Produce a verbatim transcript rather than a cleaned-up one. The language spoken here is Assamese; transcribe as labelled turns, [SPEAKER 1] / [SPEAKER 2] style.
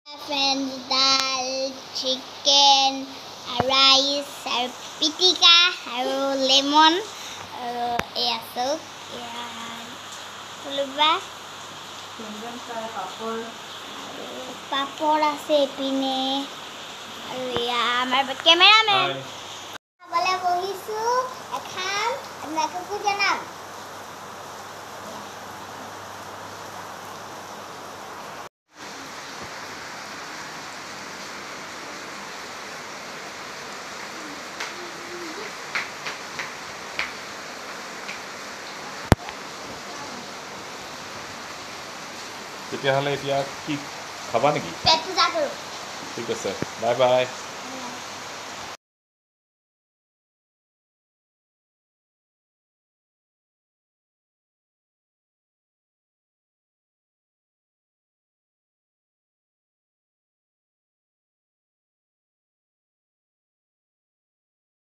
[SPEAKER 1] Friends, dal, chicken, rice, and pitika, and lemon, and yeah, so yeah, Pollobi. Papor ase epine, and yeah, my cameraman. Bole bohisu, ekham, apnake ko janam.
[SPEAKER 2] তেতিয়াহ'লে এতিয়া কি খাবা নেকি?
[SPEAKER 1] পেট পূজা কৰো।
[SPEAKER 2] ঠিক আছে, বাই বাই।